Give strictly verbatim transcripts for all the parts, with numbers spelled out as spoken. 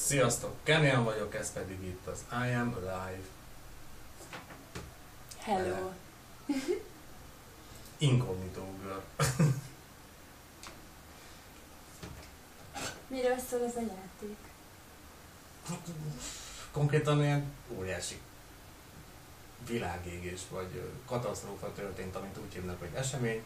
Sziasztok, Kenyan vagyok, ez pedig itt az I Am Alive. Hello. Incognito Girl. Miről szól ez a játék? Konkrétan ilyen óriási világégés vagy katasztrófa történt, amit úgy hívnak, hogy esemény.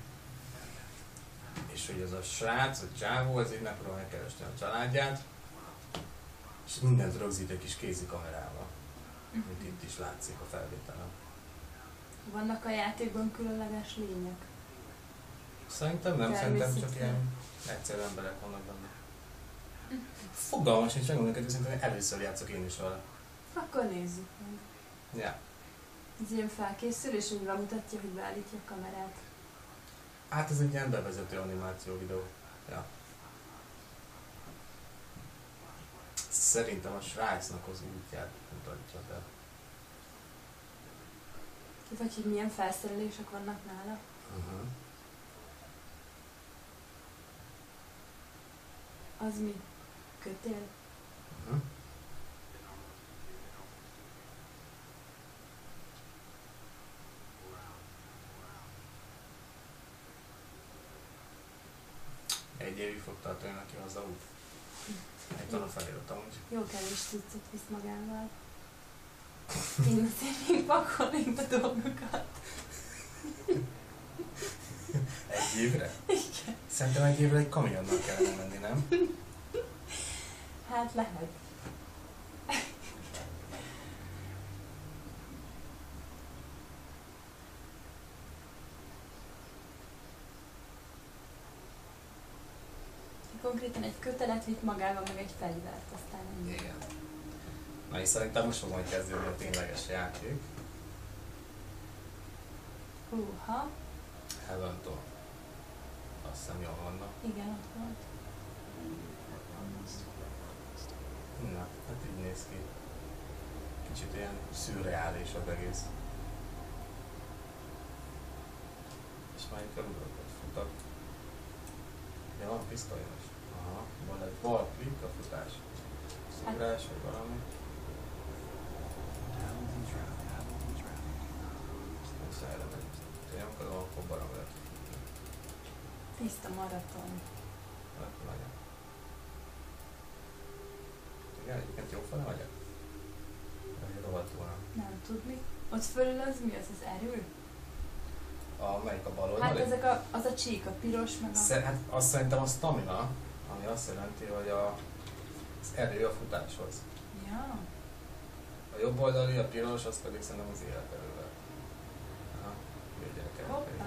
És hogy ez a srác, a csávó, ez így megpróbál megkeresni a családját, és mindent rögzít egy kis kézi kamerával, mint itt is látszik a felvételen. Vannak a játékban különleges lények? Szerintem nem, szerintem csak ilyen egyszerű emberek vannak benne. Fogalmas nincs, megmondom neked, szerintem először játszok én is vele. Akkor nézzük meg. Ja. Ez ilyen felkészülés, hogy bemutatja, hogy beállítja a kamerát. Hát ez egy ilyen bevezető animáció videó. Ja. Szerintem a srácnak az útját mutatja be. Vagy hogy milyen felszerelések vannak nála. Uh-huh. Az mi? Kötél? Uh-huh. Egy évig fog tartani neki az út. Egy tanul felírott amúgy. Jó kevés cuccot visz magával. Én azért még pakolnék be dolgokat. Egy évre? Igen. Szerintem egy évre egy kamionnal kellene menni, nem? Hát lehet. Konkrétan egy kötelet vitt magával, meg egy fegyvert, aztán ennyi. Igen. Na és szerintem most fog majd kezdődni a tényleges játék. Húha. Heaven-től. Azt hiszem jól vannak. Igen, ott volt. Na, hát így néz ki. Kicsit ilyen szürreális az egész. És már itt körülbelül futak. Ja, van pisztolyos. Aha, van egy bal klik a futás. Szugrás vagy valami. Aztán erre megy. Tényleg akadom, akkor barom lehet. Tiszta maraton. Akkor nagyon. Igen, egyébként jó fele vagyok? Vagy rohadtul nem. Nem tudni. Ott fölül az mi? Az az erő? A, melyik a bal oldali? Hát ezek a, az a csík, a piros meg a... Szer, hát azt szerintem a stamina, ami azt jelenti, hogy a, az erő a futáshoz. Ja. A jobb oldali, a piros, az pedig szerintem az életerővel. Aha, jó gyerekek. Hoppá.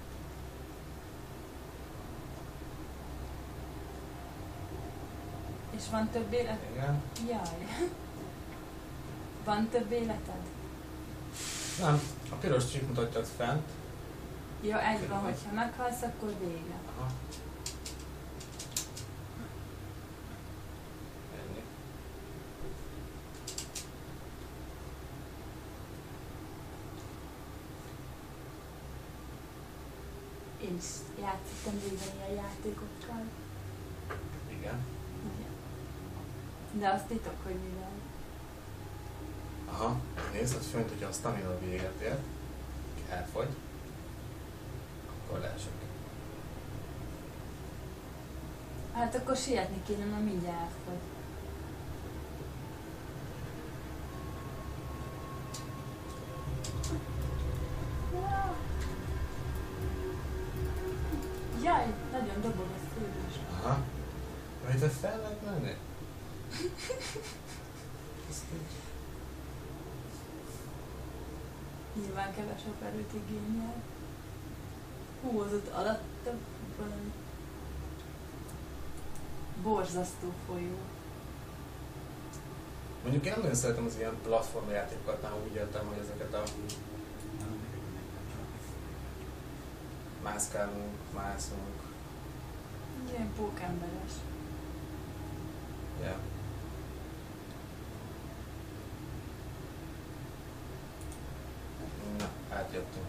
És van több élet? Igen. Jaj. Van több életed? Nem, a piros csík mutatja fent. Ja, egy van, hogyha meghalsz, akkor vége. Aha. Ennyi. Én is játszottam régen ilyen játékokkal. Igen. Igen. De az titok, hogy mivel. Aha, nézd, hogy fönt, hogyha a stamina véget ér, elfogy, akkor leesek. Hát akkor sietni kéne, mert mindjárt elfogy. Jaj, nagyon dobog a szívés. Aha. Majd te fel lehet menni? Ezt így. Nyilván kevesebb erőt igényel. Hú, az ott alatta valami borzasztó folyó. Mondjuk én nem nagyon szeretem az ilyen platformjátékokat, már úgy értem, hogy ezeket a mászkálunk, mászunk. Ilyen pókemberes. Ja. Na, átjöttünk.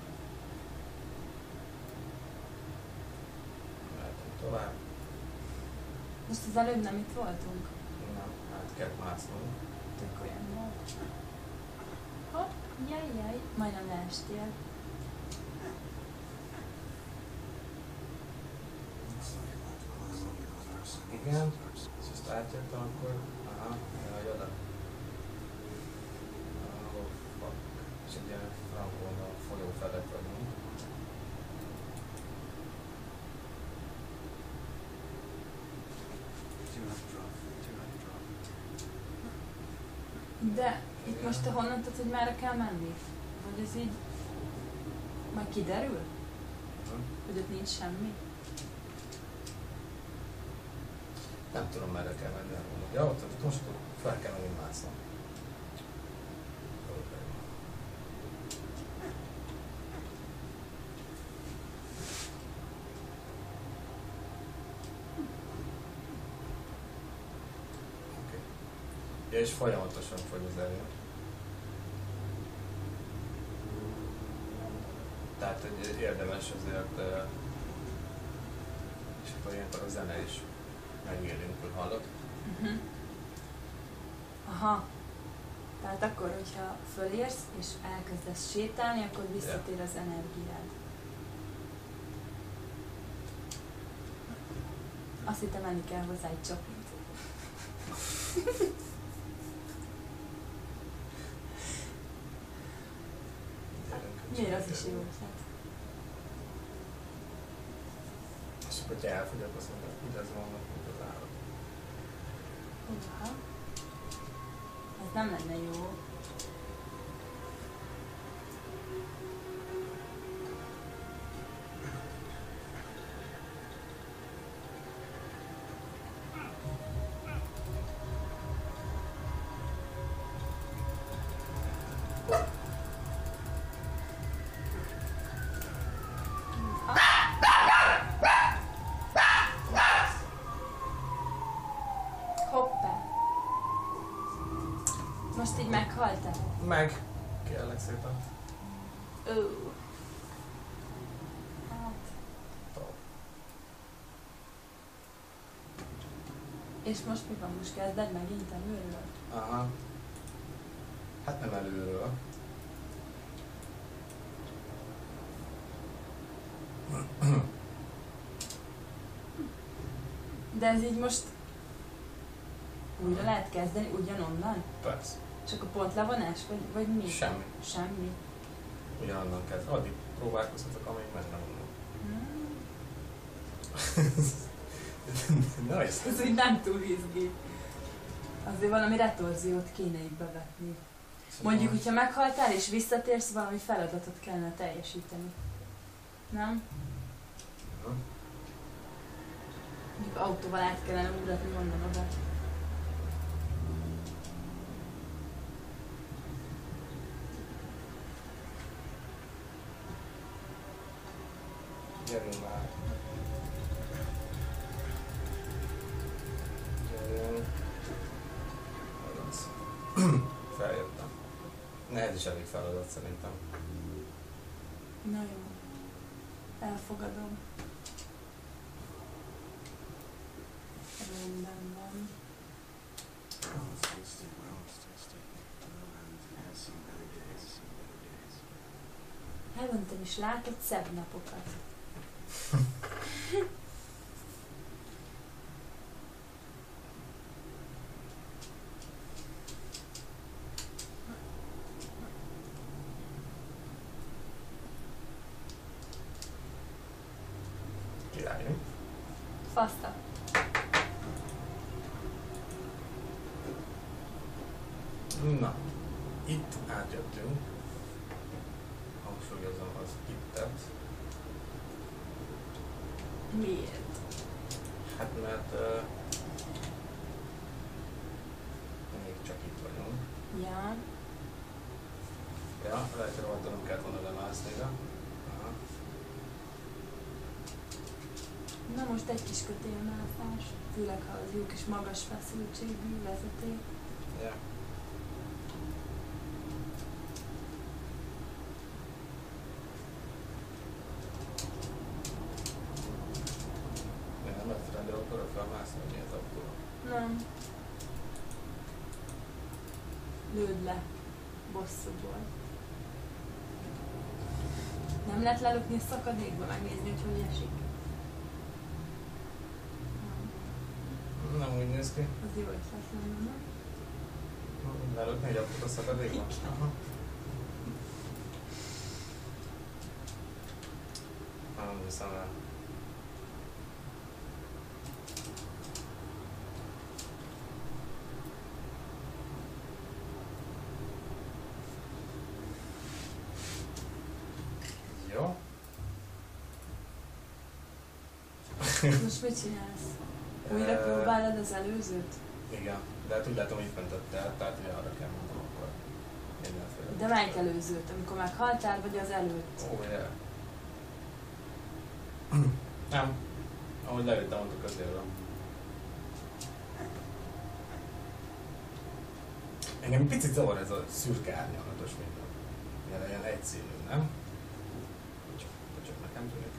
Mehetünk tovább. Most az előbb nem itt voltunk? Na, át kellett másznom. Tök olyan volt. Hopp, jaj, jaj, majdnem leestél. Igen, és ezt átjöttem akkor, aha, jaj, oda. Oh, fuck. És ugye Frankon a folyó felett vagyunk. De itt most te honnan tudod, hogy merre kell menni? Vagy ez így majd kiderül? Hm? Hogy ott nincs semmi? Nem tudom, merre kell menni. Ja, ott, ott most ott fel kell menni másznom. Okay. Ja, és folyamatosan fogy az erő. Tehát hogy érdemes azért, uh, és akkor ilyenkor a zene is megélénkül, hallod? Uh-huh. Aha. Tehát akkor, hogyha fölérsz és elkezdesz sétálni, akkor visszatér yeah. az energiád. Azt hittem, menni kell hozzá egy csokit. Miért az is jó ötlet? És akkor, hogyha elfogyok, azt mondom, hogy ez vannak, mint az állat. Uha. Ez nem lenne jó. Most így meghaltál? Meg. Kérlek szépen. Ó. Hát. Top. És most mi van? Most kezded megint előről? Aha. Hát nem előről. De ez így most újra lehet kezdeni ugyanonnan? Persze. Csak a pontlevonás, vagy, vagy mi? Semmi. Semmi. Ugyanonnan kezd. Addig próbálkozhatok, amíg meg nem mondom. Hmm. Nice. Ez úgy nem túl izgi. Azért valami retorziót kéne így bevetni. Mondjuk, hogyha meghaltál és visszatérsz, valami feladatot kellene teljesíteni. Nem? Uh-huh. Mondjuk autóval át kellene ugratni onnan oda. Gyerünk már. Gyerünk. Feljöttem. Nehez is elég feladat szerintem. Na jó. Elfogadom. Rendben van. Elmondtam is, látod szebb napokat. Királyunk. Faszta. Na, itt átjöttünk. Hangsúlyozom az ittet. Miért? Hát mert uh, még csak itt vagyunk. Ja. Ja, lehet, hogy rajta nem kellett volna lemászni, de... Aha. Na most egy kis kötélmászás. Főleg, ha az jó kis magas feszültségű vezeték. Ja. Nem lesz rendben akkor a felmászni, hogy miért akkor? Nem. lőd le bosszúból. Nem lehet lelökni a szakadékba, megnézni, hogy hogy esik? Nem. Nem úgy néz ki. Az jó ötlet lenne, nem? Lelökni egy aprót a szakadékba? Aha. Nem hiszem el. Jó. Most mit csinálsz? Újra próbálod az előzőt? Igen, de hát úgy látom, hogy föntötte, tehát hogy arra kell mondom, akkor mindenféle. De melyik előzőt? Amikor meghaltál, vagy az előtt? Ó, oh, yeah. Nem. Ahogy leültem ott a közélről. Engem picit zavar ez a szürke árnyalatos minden. Ilyen, ilyen egyszínű, nem? Csak, csak nekem tűnik.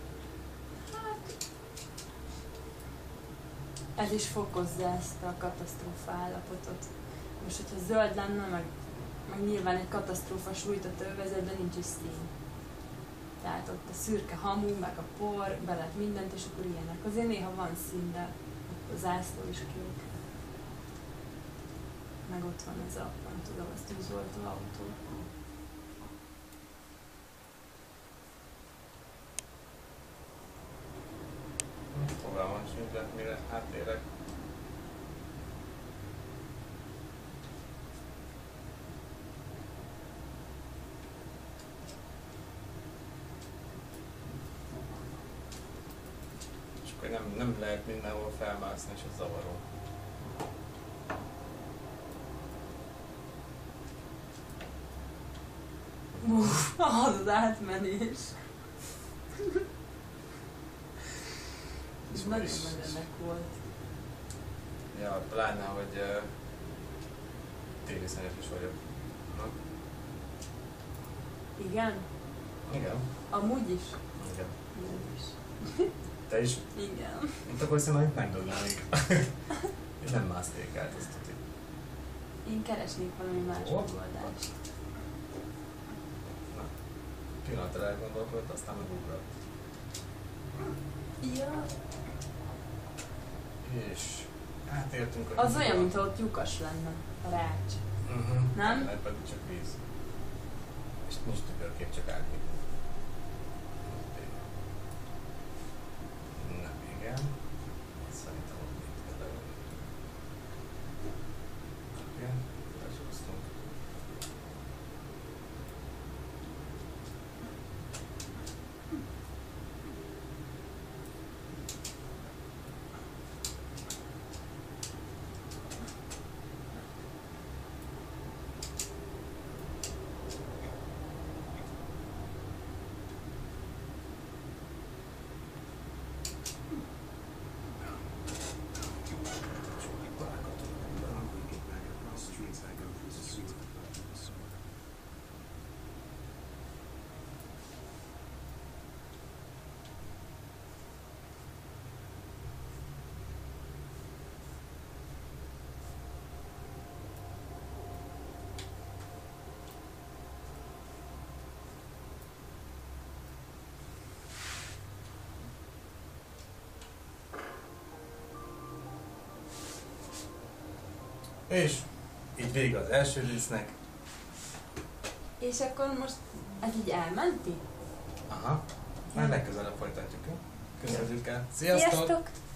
Ez is fokozza ezt a katasztrófa állapotot. Most, hogyha zöld lenne, meg, meg nyilván egy katasztrófa sújtott övezetben nincs is szín. Tehát ott a szürke hamu, meg a por, belet mindent, és akkor ilyenek. Azért néha van szín, de a zászló is kék. Meg ott van ez a, nem tudom, az tűzoltó autó. Fogalmam sincs, de mire átérek. És akkor nem, nem lehet mindenhol felmászni, és ez zavaró. Uff, az az átmenés. Ez nagyon menőnek volt. Ja, pláne, hogy uh, tévészonyos is vagyok. Na? Igen? Igen. Amúgy is? Igen. Amúgy is. Te is? Igen. Mint akkor szerintem itt megdöglenik. Én nem mászték át ezt a tip. Én keresnék valami más Ó. megoldást. Na, pillanatra elgondolkodott, aztán megugrott. Ja. És átértünk a... Az olyan, mintha ott lyukas lenne a rács. Uh-huh. Nem? Mert pedig csak víz. És nincs tükörkép, csak árnyék. Nem, igen. Szerintem ott mit kell leülni. Igen, lecsúsztunk. És így végig az első résznek. És akkor most ez így elmenti? Aha. Már legközelebb folytatjuk, jó? Köszönjük el. Sziasztok! Sziasztok!